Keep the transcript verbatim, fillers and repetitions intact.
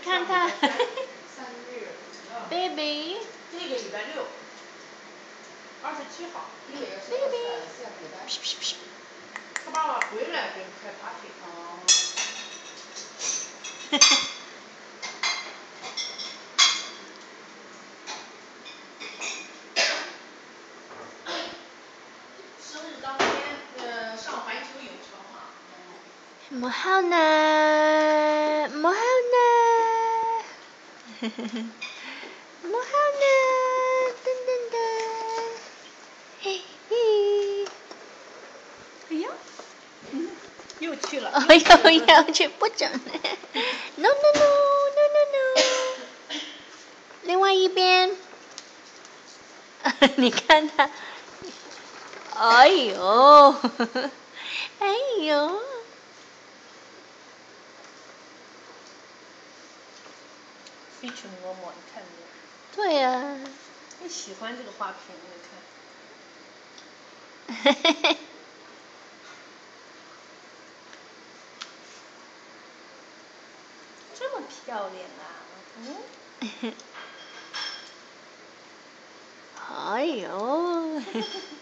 看他，baby。 这个礼拜六，二十七号。 baby。 他爸爸回来给开 party。哦。生日当天，呃，上环球影城嘛。 唔好呢，唔好呢，唔好呢，噔噔噔，嘿嘿， 哎呀，嗯，又去了。 哦，又要去不准，no no no no no no， 另外一边，你看他，哎呦，哎呦。 非常摸摸，你看没有？ 对呀、啊。 你喜欢这个花瓶，你看。 嘿嘿嘿。 这么漂亮啊！嗯。 哎呦。